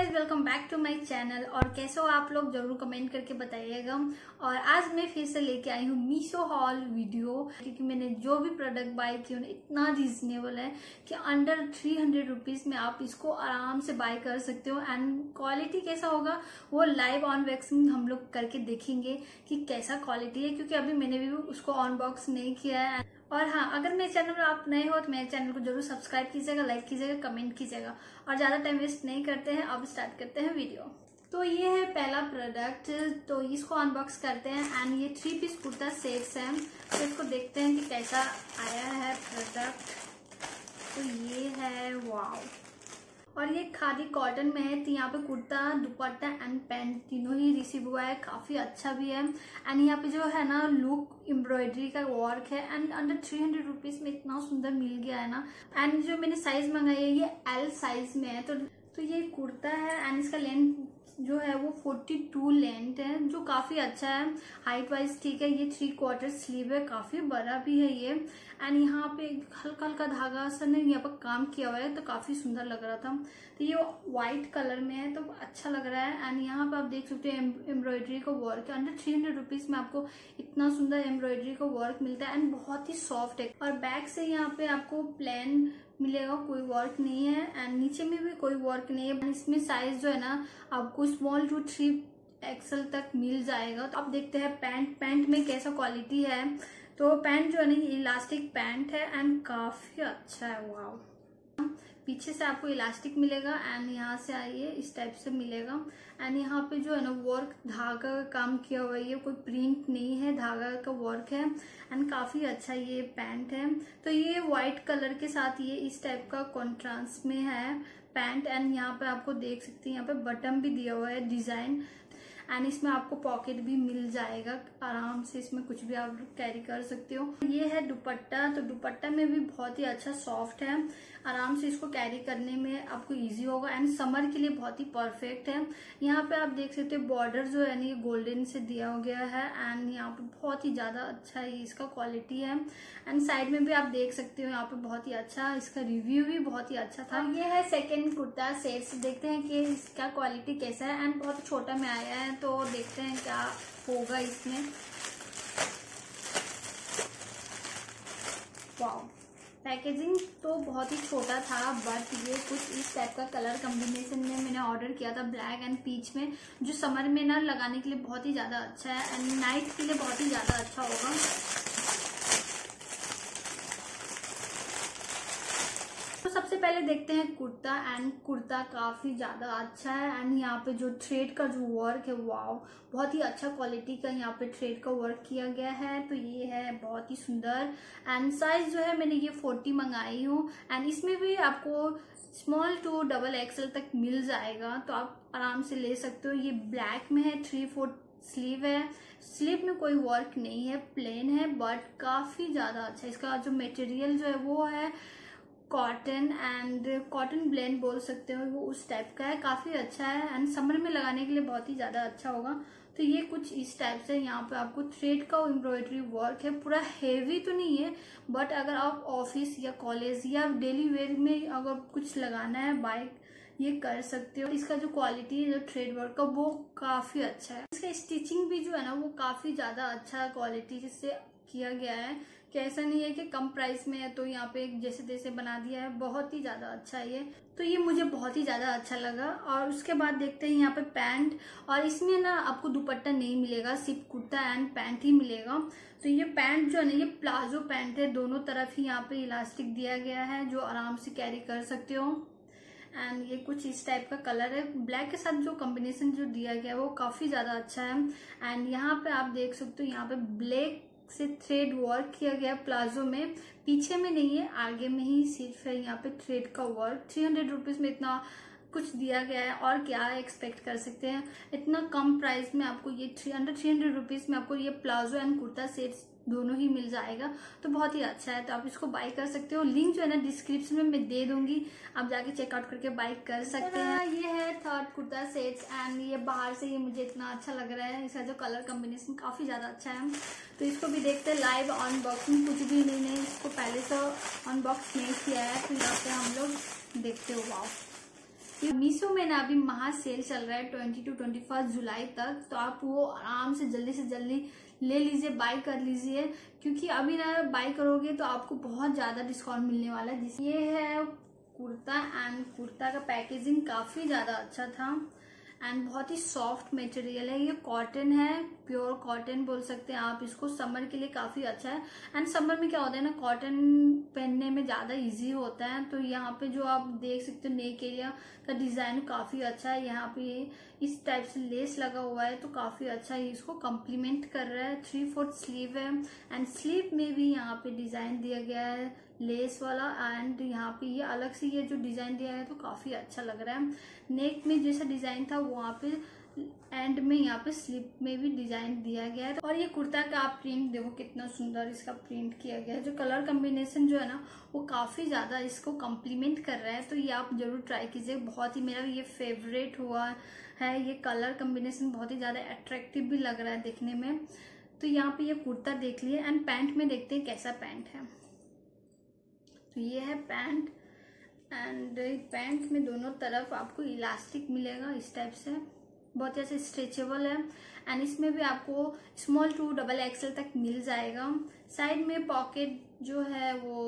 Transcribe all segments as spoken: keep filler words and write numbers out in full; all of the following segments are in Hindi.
Guys, welcome back to my channel. और कैसे हो आप लोग, जरूर कमेंट करके बताइएगा। और आज मैं फिर से लेके आई हूँ मीशो हॉल वीडियो, क्योंकि मैंने जो भी प्रोडक्ट बाय किए उन्हें इतना रीजनेबल है कि अंडर थ्री हंड्रेड रुपीज में आप इसको आराम से बाय कर सकते हो। एंड क्वालिटी कैसा होगा वो लाइव अनबॉक्सिंग हम लोग करके देखेंगे कि कैसा क्वालिटी है, क्योंकि अभी मैंने भी उसको अनबॉक्स नहीं किया है। और हाँ, अगर मेरे चैनल पर आप नए हो तो मेरे चैनल को जरूर सब्सक्राइब कीजिएगा, लाइक कीजिएगा, कमेंट कीजिएगा। और ज्यादा टाइम वेस्ट नहीं करते हैं, अब स्टार्ट करते हैं वीडियो। तो ये है पहला प्रोडक्ट, तो इसको अनबॉक्स करते हैं। एंड ये थ्री पीस कुर्ता सेट्स है, तो इसको देखते हैं कि कैसा आया है प्रोडक्ट। तो ये है, वाव। और ये खादी कॉटन में है, तो यहाँ पे कुर्ता, दुपट्टा एंड पैंट तीनों ही रिसीव हुआ है, काफी अच्छा भी है। एंड यहाँ पे जो है ना लुक एम्ब्रॉयडरी का वर्क है। And under three hundred rupees में इतना सुंदर मिल गया है ना। एंड जो मैंने साइज मंगाई है ये एल साइज में है। तो तो ये कुर्ता है एंड इसका लेंथ जो है वो बयालीस लेंथ है, जो काफी अच्छा है। हाइट वाइज ठीक है। ये थ्री क्वार्टर स्लीव है, काफी बड़ा भी है ये। एंड यहाँ पे हल्का हल्का धागा सा ने यहाँ पर काम किया हुआ है, तो काफी सुंदर लग रहा था। तो ये व्हाइट कलर में है, तो अच्छा लग रहा है। एंड यहाँ पे आप देख सकते हैं एम्ब्रॉयडरी का वर्क है। अंडर थ्री हंड्रेड रुपीज में आपको इतना सुंदर एम्ब्रॉयडरी का वर्क मिलता है एंड बहुत ही सॉफ्ट है। और बैक से यहाँ पे आपको प्लेन मिलेगा, कोई वर्क नहीं है। एंड नीचे में भी कोई वर्क नहीं है। इसमें साइज जो है ना आपको स्मॉल टू थ्री एक्सल तक मिल जाएगा। तो अब देखते हैं पैंट पैंट में कैसा क्वालिटी है। तो पैंट जो है ना इलास्टिक पैंट है एंड काफी अच्छा है, वाव। पीछे से आपको इलास्टिक मिलेगा एंड यहाँ से आइए इस टाइप से मिलेगा। एंड यहाँ पे जो है ना वर्क धागा का काम किया हुआ है, ये कोई प्रिंट नहीं है, धागा का वर्क है। एंड काफी अच्छा ये पैंट है। तो ये व्हाइट कलर के साथ ये इस टाइप का कॉन्ट्रास्ट में है पैंट। एंड यहाँ पे आपको देख सकते हैं यहाँ पे बटन भी दिया हुआ है डिजाइन। एंड इसमें आपको पॉकेट भी मिल जाएगा, आराम से इसमें कुछ भी आप कैरी कर सकते हो। ये है दुपट्टा, तो दुपट्टा में भी बहुत ही अच्छा सॉफ्ट है, आराम से इसको कैरी करने में आपको इजी होगा। एंड समर के लिए बहुत ही परफेक्ट है। यहाँ पे आप देख सकते हो बॉर्डर जो है ना ये गोल्डन से दिया गया है। एंड यहाँ पे बहुत ही ज्यादा अच्छा है इसका क्वालिटी है। एंड साइड में भी आप देख सकते हो यहाँ पे बहुत ही अच्छा, इसका रिव्यू भी बहुत ही अच्छा था। ये है सेकेंड कुर्ता सेट्स, देखते हैं कि इसका क्वालिटी कैसा है। एंड बहुत छोटा में आया है, तो देखते हैं क्या होगा इसमें। वाओ, पैकेजिंग तो बहुत ही छोटा था, बट ये कुछ इस टाइप का कलर कॉम्बिनेशन में मैंने ऑर्डर किया था, ब्लैक एंड पीच में, जो समर में ना लगाने के लिए बहुत ही ज्यादा अच्छा है एंड नाइट के लिए बहुत ही ज्यादा अच्छा होगा। तो सबसे पहले देखते हैं कुर्ता। एंड कुर्ता काफी ज्यादा अच्छा है। एंड यहाँ पे जो थ्रेड का जो वर्क है, वाव, बहुत ही अच्छा क्वालिटी का यहाँ पे थ्रेड का वर्क किया गया है। तो ये है बहुत ही सुंदर। एंड साइज जो है मैंने ये फोर्टी मंगाई हूँ। एंड इसमें भी आपको स्मॉल टू डबल एक्सएल तक मिल जाएगा, तो आप आराम से ले सकते हो। ये ब्लैक में है, थ्री फोर्थ स्लीव है। स्लीव में कोई वर्क नहीं है, प्लेन है, बट काफी ज्यादा अच्छा। इसका जो मटेरियल जो है वो है कॉटन एंड कॉटन ब्लेंड बोल सकते हो, वो उस टाइप का है, काफी अच्छा है। एंड समर में लगाने के लिए बहुत ही ज्यादा अच्छा होगा। तो ये कुछ इस टाइप से यहाँ पे आपको थ्रेड का एम्ब्रॉयडरी वर्क है, पूरा हेवी तो नहीं है, बट अगर आप ऑफिस या कॉलेज या डेली वेयर में अगर कुछ लगाना है बाइक, ये कर सकते हो। इसका जो क्वालिटी है जो थ्रेड वर्क का वो काफी अच्छा है। इसका स्टिचिंग भी जो है ना वो काफी ज्यादा अच्छा क्वालिटी से किया गया है, कि ऐसा नहीं है कि कम प्राइस में है तो यहाँ पे जैसे तैसे बना दिया है, बहुत ही ज्यादा अच्छा है ये। तो ये मुझे बहुत ही ज्यादा अच्छा लगा। और उसके बाद देखते हैं यहाँ पे पैंट। और इसमें ना आपको दुपट्टा नहीं मिलेगा, सिर्फ कुर्ता एंड पैंट ही मिलेगा। तो ये पैंट जो है ना ये प्लाजो पैंट है, दोनों तरफ ही यहाँ पे इलास्टिक दिया गया है, जो आराम से कैरी कर सकते हो। एंड ये कुछ इस टाइप का कलर है, ब्लैक के साथ जो कॉम्बिनेशन जो दिया गया है वो काफी ज्यादा अच्छा है। एंड यहाँ पे आप देख सकते हो यहाँ पे ब्लैक से थ्रेड वर्क किया गया प्लाजो में, पीछे में नहीं है, आगे में ही सिर्फ है यहाँ पे थ्रेड का वर्क। थ्री हंड्रेड रुपीज में इतना कुछ दिया गया है, और क्या एक्सपेक्ट कर सकते हैं। इतना कम प्राइस में आपको ये three under three hundred rupees में आपको ये प्लाजो एंड कुर्ता सेट्स दोनों ही मिल जाएगा, तो बहुत ही अच्छा है। तो आप इसको बाय कर सकते हो, लिंक जो है ना डिस्क्रिप्शन में मैं दे दूंगी, आप जाके चेकआउट करके बाय कर सकते हैं। ये है थर्ड कुर्ता सेट्स। एंड ये बाहर से ये मुझे इतना अच्छा लग रहा है, इसका जो कलर कॉम्बिनेशन काफी ज्यादा अच्छा है। तो इसको भी देखते हैं लाइव अनबॉक्सिंग, कुछ भी नहीं नहीं इसको पहले से अनबॉक्स नहीं किया है, तो यहाँ पे हम लोग देखते हो। वाव, मीशो में ना अभी महा सेल चल रहा है ट्वेंटी टू ट्वेंटी फर्स्ट जुलाई तक, तो आप वो आराम से जल्दी से जल्दी ले लीजिए, बाय कर लीजिए, क्योंकि अभी ना बाय करोगे तो आपको बहुत ज्यादा डिस्काउंट मिलने वाला है। ये है कुर्ता, एंड कुर्ता का पैकेजिंग काफी ज्यादा अच्छा था एंड बहुत ही सॉफ्ट मटेरियल है। ये कॉटन है, प्योर कॉटन बोल सकते हैं आप इसको। समर के लिए काफी अच्छा है। एंड समर में क्या होता है ना, कॉटन पहनने में ज्यादा इजी होता है। तो यहाँ पे जो आप देख सकते हो नेक एरिया का डिजाइन काफी अच्छा है। यहाँ पे इस टाइप से लेस लगा हुआ है तो काफी अच्छा है, इसको कम्प्लीमेंट कर रहा है। थ्री फोर्थ स्लीव है एंड स्लीव में भी यहाँ पे डिजाइन दिया गया है लेस वाला, एंड यहाँ पे ये अलग से ये जो डिजाइन दिया है तो काफी अच्छा लग रहा है। नेक में जैसा डिजाइन था वहाँ पे एंड में यहाँ पे स्लिप में भी डिजाइन दिया गया है। और ये कुर्ता का आप प्रिंट देखो कितना सुंदर इसका प्रिंट किया गया है। जो कलर कॉम्बिनेशन जो है ना वो काफी ज्यादा इसको कॉम्प्लीमेंट कर रहा है, तो ये आप जरूर ट्राई कीजिए। बहुत ही मेरा ये फेवरेट हुआ है, ये कलर कॉम्बिनेशन बहुत ही ज्यादा अट्रैक्टिव भी लग रहा है देखने में। तो यहाँ पे ये कुर्ता देख लिए एंड पैंट में देखते हैं कैसा पैंट है। तो ये है पैंट, एंड पैंट में दोनों तरफ आपको इलास्टिक मिलेगा इस टाइप से, बहुत ही अच्छा स्ट्रेचेबल है। एंड इसमें भी आपको स्मॉल टू डबल एक्सएल तक मिल जाएगा। साइड में पॉकेट जो है वो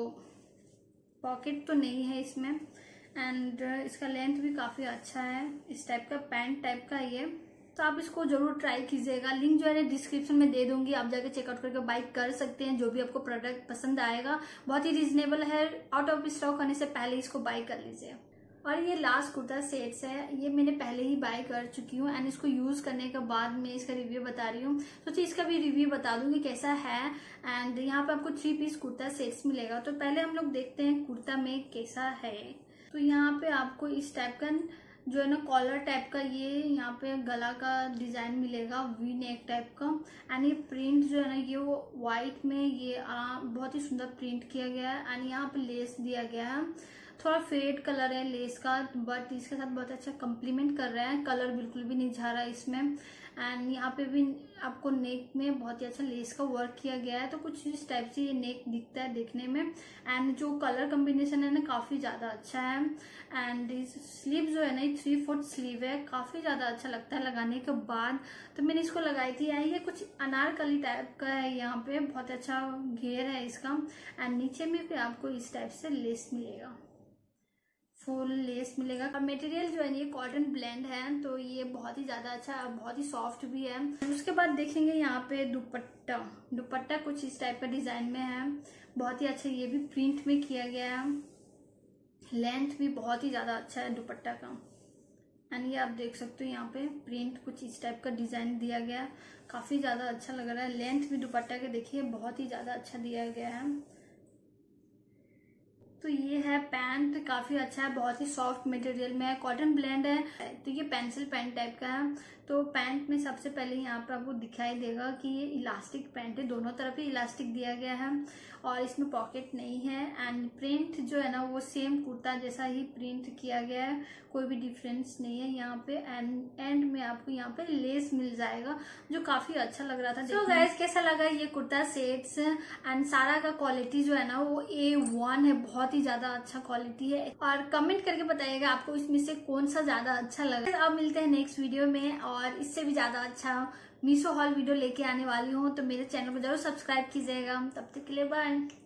पॉकेट तो नहीं है इसमें, एंड इसका लेंथ भी काफी अच्छा है। इस टाइप का पैंट टाइप का ये, तो आप इसको जरूर ट्राई कीजिएगा। लिंक जो है डिस्क्रिप्शन में दे दूंगी, आप जाके चेकआउट करके बाय कर सकते हैं। जो भी आपको प्रोडक्ट पसंद आएगा, बहुत ही रीजनेबल है, आउट ऑफ स्टॉक होने से पहले इसको बाय कर लीजिए। और ये लास्ट कुर्ता सेट्स है, ये मैंने पहले ही बाय कर चुकी हूँ एंड इसको यूज करने के बाद मैं इसका रिव्यू बता रही हूँ। तो इसका भी रिव्यू बता दूंगी कैसा है। एंड यहाँ पे आपको थ्री पीस कुर्ता सेट्स मिलेगा। तो पहले हम लोग देखते हैं कुर्ता में कैसा है। तो यहाँ पे आपको इस टाइप का जो है ना कॉलर टाइप का ये यहाँ पे गला का डिजाइन मिलेगा, वी नेक टाइप का। एंड ये प्रिंट जो है ना ये वो व्हाइट में ये आराम बहुत ही सुंदर प्रिंट किया गया है। एंड यहाँ पे लेस दिया गया है, थोड़ा फेड कलर है लेस का, बट इसके साथ बहुत अच्छा कम्प्लीमेंट कर रहा है। कलर बिल्कुल भी नहीं जा रहा है इसमें। एंड यहाँ पे भी आपको नेक में बहुत ही अच्छा लेस का वर्क किया गया है, तो कुछ इस टाइप से ये नेक दिखता है देखने में। एंड जो कलर कॉम्बिनेशन है ना काफी ज्यादा अच्छा है। एंड इस स्लीव जो है ना ये थ्री फोर्थ स्लीव है, काफी ज्यादा अच्छा लगता है लगाने के बाद। तो मैंने इसको लगाई थी, ये कुछ अनारकली टाइप का है, यहाँ पे बहुत अच्छा घेर है इसका। एंड नीचे में भी आपको इस टाइप से लेस मिलेगा, फुल लेस मिलेगा। और मटेरियल जो है ये कॉटन ब्लेंड है, तो ये बहुत ही ज्यादा अच्छा है, बहुत ही सॉफ्ट भी है। उसके बाद देखेंगे यहाँ पे दुपट्टा। दुपट्टा कुछ इस टाइप का डिजाइन में है, बहुत ही अच्छा, ये भी प्रिंट में किया गया है। लेंथ भी बहुत ही ज्यादा अच्छा है दुपट्टा का। एंड ये आप देख सकते हो यहाँ पे प्रिंट कुछ इस टाइप का डिजाइन दिया गया है, काफी ज्यादा अच्छा लग रहा है। लेंथ भी दुपट्टा के देखिए बहुत ही ज्यादा अच्छा दिया गया है। तो ये है पैंट, काफी अच्छा है, बहुत ही सॉफ्ट मटेरियल में है, कॉटन ब्लेंड है। तो ये पेंसिल पैंट टाइप का है। तो पैंट में सबसे पहले यहाँ पर आपको दिखाई देगा कि ये इलास्टिक पैंट है, दोनों तरफ ही इलास्टिक दिया गया है और इसमें पॉकेट नहीं है। एंड प्रिंट जो है ना वो सेम कुर्ता जैसा ही प्रिंट किया गया है, कोई भी डिफरेंस नहीं है यहाँ पे। एंड एंड में आपको यहाँ पे लेस मिल जाएगा जो काफी अच्छा लग रहा था। तो गाइस कैसा लगा ये कुर्ता सेट्स? एंड सारा का क्वालिटी जो है ना वो ए वन है, बहुत ही ज्यादा अच्छा क्वालिटी है। और कमेंट करके बताइएगा आपको इसमें से कौन सा ज्यादा अच्छा लगा। अब मिलते हैं नेक्स्ट वीडियो में और इससे भी ज्यादा अच्छा मीशो हॉल वीडियो लेके आने वाली हूँ, तो मेरे चैनल को जरूर सब्सक्राइब कीजिएगा। तब तक के लिए बाय।